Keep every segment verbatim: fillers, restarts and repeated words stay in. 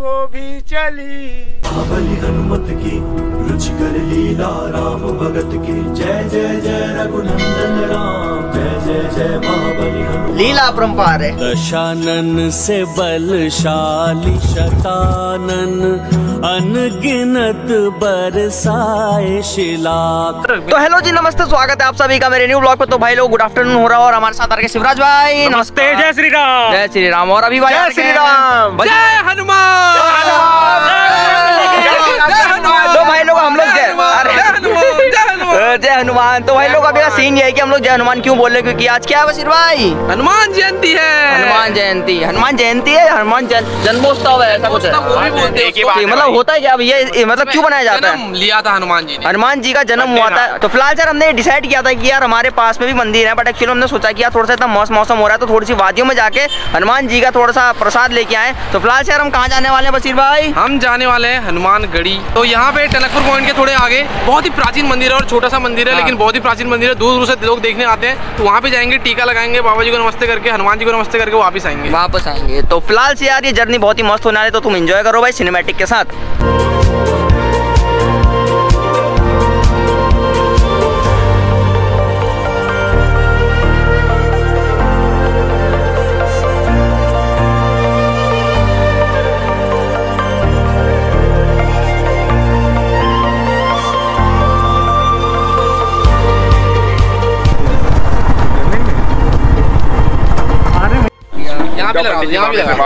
वो भी चली। बलि हनुमत की रुचिकर लीला राम भगत की। जय जय जय रघुनंदन राम, जय जय जय महाबली हनुमान। लीला अपरंपार है। दशानन से बलशाली शतानन, अनगिनत बरसाए शिला। तो हेलो जी, नमस्ते, स्वागत है आप सभी का मेरे न्यू ब्लॉग पे। तो भाई लोग गुड आफ्टरनून हो रहा है और हमारे साथ आ रहे शिवराज भाई। नमस्ते, जय श्री राम। जय श्री राम। और अभी भाई जय श्री राम, जय हनुमान। तो भाई लोग हम लोग जय जय हनुमान। तो भाई लोग अभी का सीन ये है कि हम लोग जय हनुमान क्यों बोल रहे हैं, क्योंकि आज क्या है बशीर भाई? हनुमान जयंती है। हनुमान जयंती हनुमान जयंती है हनुमान जन्मोत्सव है, ऐसा कुछ है। मतलब होता है क्या ये, मतलब क्यों बनाया जाता है? लिया था हनुमान जी ने, हनुमान जी का जन्म हुआ था। तो फिलहाल सर हमने डिसाइड किया था कि यार हमारे पास में भी मंदिर है, बट एक्चुअली हमने सोचा कि यार थोड़ा सा इतना मौसम मौसम हो रहा है तो थोड़ी सी वादियों में जाके हनुमान जी का थोड़ा सा प्रसाद लेके आए। तो फिलहाल सर हम कहाँ जाने वाले हैं बशीर भाई? हम जाने वाले हैं हनुमान गढ़ी। तो यहाँ पे टनकपुर पॉइंट के थोड़े आगे बहुत ही प्राचीन मंदिर है और छोटा सा मंदिर है, लेकिन बहुत ही प्राचीन मंदिर है। दूर दूर से लोग देखने आते हैं। तो वहाँ पे जाएंगे, टीका लगाएंगे, बाबा जी को नमस्ते करके, हनुमान जी को नमस्ते करके वापस आएंगे वापस आएंगे। तो फिलहाल से यार ये जर्नी बहुत ही मस्त होने वाली है, तो तुम एंजॉय करो भाई सिनेमैटिक के साथ। यहाँ पे लगा, यहाँ भी लगा।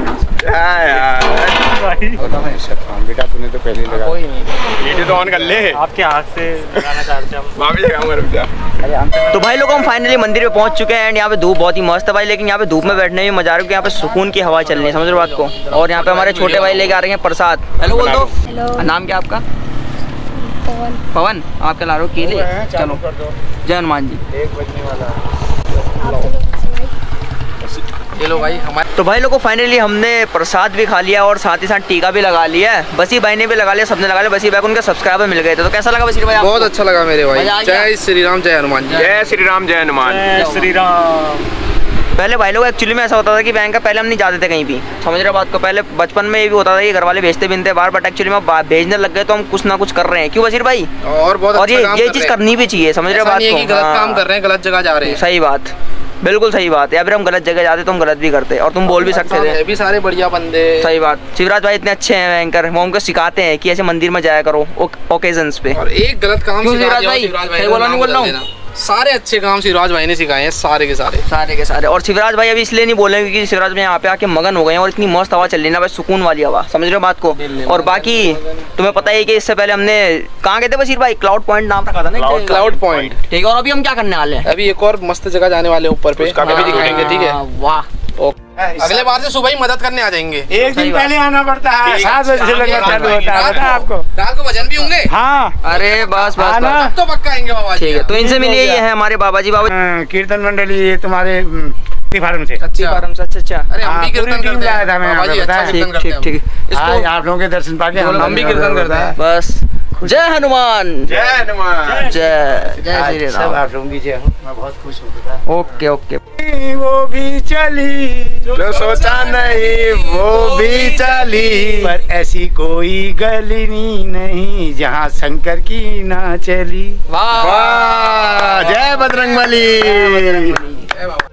बेटा तूने तो पहले लगा। कोई नहीं, वीडियो तो ऑन कर ले। आपके हाथ से लगाना चाहते हैं हम। वहाँ भी लगाऊंगा, रुक जा। तो भाई लोग हम फाइनली मंदिर पे पहुंच चुके हैं एंड यहाँ पे धूप बहुत ही मस्त है भाई, लेकिन यहाँ पे धूप में बैठने में मजा आ रहा है क्योंकि यहाँ पे सुकून की हवा चल रही है, समझ रहे हो बात को। और यहाँ पे हमारे छोटे भाई लेके आ रहे हैं प्रसाद। हेलो बोल दो। हेलो। नाम क्या आपका? पवन। पवन। आप क्या ला रहे हो? केले। चलो जय हनुमान जी। एक बजने वाला। चलो भाई हमारे। तो भाई लोगों फाइनली हमने प्रसाद भी खा लिया और साथ ही साथ टीका भी लगा लिया है। बसी भाई ने भी लगा लिया, सबने लगा लिया। बसी भाई को उनके सब्सक्राइबर मिल गए थे। तो कैसा लगा बसी भाई आपको? बहुत अच्छा लगा मेरे भाई। मजा आ गया? जय श्री राम, जय हनुमान जी। जय श्री राम, जय हनुमान। जय श्री राम। पहले भाई लोग एक्चुअली में ऐसा होता था कि बैंक का पहले हम नहीं जाते थे कहीं भी, समझ रहे बात को। पहले बचपन में ये भी होता था कि घर वाले भेजते भी थे बाहर, बट एक्चुअली में भेजने लग गए तो हम कुछ ना कुछ कर रहे हैं। क्यों बशीर भाई? और बहुत और अच्छा ये काम ये कर चीज रहे हैं। करनी भी चाहिए, समझ रहे ऐसा बात नहीं है कि को। गलत हाँ। काम कर रहे हैं, गलत जगह जा रहे हैं। सही बात, बिल्कुल सही बात है। या फिर हम गलत जगह जाते तो हम गलत भी करते और तुम बोल भी सकते थे। भी सारे बढ़िया बंदे। सही बात। शिवराज भाई इतने अच्छे हैं एंकर, वो हमको सिखाते हैं कि ऐसे मंदिर में जाया करो ओकेजन्स पे। और एक गलत काम क्यों सिखा शिवराज दिया भाई? शिवराज भाई सही ने, बोला नहीं नाम बोल रहा बदल हूँ? देना। सारे अच्छे काम शिवराज भाई ने सिखाए हैं, सारे के सारे सारे के सारे। और शिवराज भाई अभी इसलिए नहीं बोल रहे क्योंकि शिवराज भाई यहाँ पे आके मगन हो गए हैं और इतनी मस्त हवा चल रही है ना भाई, सुकून वाली हवा, समझ रहे हो बात को। और बाकी तुम्हें पता ही कि इससे पहले हमने कहाँ गए थे बशीर भाई? क्लाउड पॉइंट नाम रखा था ना, क्लाउड पॉइंट। ठीक है। और अभी हम क्या करने वाले हैं? अभी एक और मस्त जगह जाने वाले हैं ऊपर पे, उसका अभी भी दिखाएंगे, ठीक है। वाह। अगले बार से सुबह ही मदद करने आ जाएंगे। एक दिन पहले आना पड़ता है, सात बजे से लगभग चालू होता है, पता है आपको? रात को भजन भी होंगे। हाँ। अरे बस बस आना। बस। तो पक्का आएंगे बाबा जी। ठीक है, तो इनसे मिलिए, ये है हमारे बाबा जी। बाबा हाँ, कीर्तन मंडली ये तुम्हारे फार्म से। अच्छा फार्म से। अच्छा अच्छा। अरे हम हाँ, भी पूरी कीर्तन टीम करते लाया हैं था मैं बाबा जी, यहाँ पे, अच्छा पता है? ठीक कीर्तन करते ठीक हैं ठीक। आज इसको आप लोगों के दर्शन पाके हम भी कीर्तन करते हैं। बस जय हनुमान। जय हनुमान। जय जय श्री सब राम। आप लोगों की जय हो, मैं बहुत खुश हूँ। Okay okay. वो भी चली जो सोचा नहीं, वो भी चली, पर ऐसी कोई गली नहीं जहाँ शंकर की ना चली। वाह वाह, जय बजरंगबली। जय बाबा।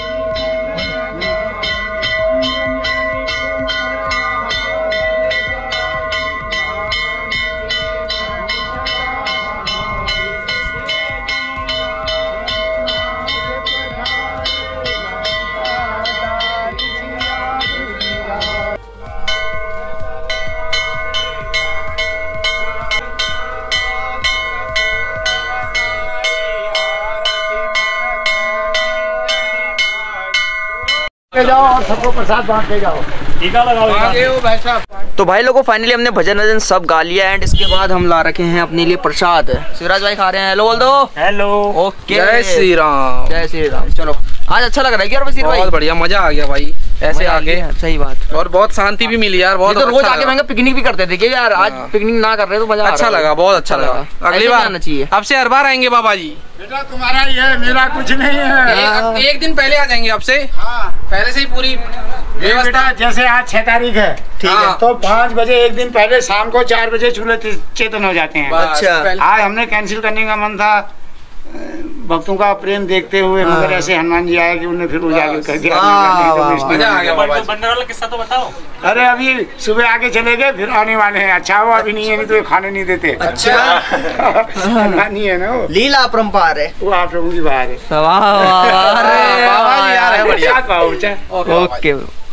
जाओ और सबको प्रसाद बांट के जाओ। टीका लगाओ। आगे हो भाई साहब। तो भाई लोगों फाइनली हमने भजन वजन सब गा लिया एंड इसके बाद हम ला रखे हैं अपने लिए प्रसाद। शिवराज भाई खा रहे हैं, हेलो बोल दो। हेलो। ओके। जय श्री राम। जय श्री राम। चलो आज अच्छा लग रहा है यार बशीर भाई। बहुत बढ़िया, मजा आ गया भाई ऐसे मजा आ आके। गया, सही बात। और बहुत शांति भी मिली यार, बहुत ये तो रोज अच्छा आके लगा। मैं पिकनिक भी करते थे कि यार आज हाँ। पिकनिक ना कर रहे तो मजा आ अच्छा रहा है। लगा, बहुत अच्छा लगा। अगली ऐसे बार आना चाहिए। अब से हर बार आएंगे बाबा जी। बेटा तुम्हारा ही है, मेरा कुछ नहीं है। एक, एक दिन पहले आ जाएंगे आपसे, हाँ पहले से ही पूरी ये व्यवस्था। बेटा जैसे आज छह तारीख है, ठीक है, हाँ। तो पाँच बजे एक दिन पहले शाम को चार बजे चूल्हे चे- चेतन हो जाते हैं। बस, अच्छा। पहले- आज हमने कैंसिल करने का मन था अ, भक्तों का प्रेम देखते हुए, मगर ऐसे हनुमान जी आए कि उन्हें फिर उजागर कर दिया। वाह, नहीं तो वाह, विष्णु मजा आ गया बाबा जी। बंदर वाला किस्सा तो बताओ। अरे अभी सुबह आके चले गए, फिर आने वाले हैं। अच्छा हुआ अभी नहीं है, नहीं तो ये खाने नहीं देते। अच्छा हनुमानी है ना वो लीला अपरंपार है। वो आप लोगों की बाहर है। वाह वाह, अरे बाबा जी, यार, वाह, बढ़िया। साथ बाबू, चा। ओके बाबा जी। ओके।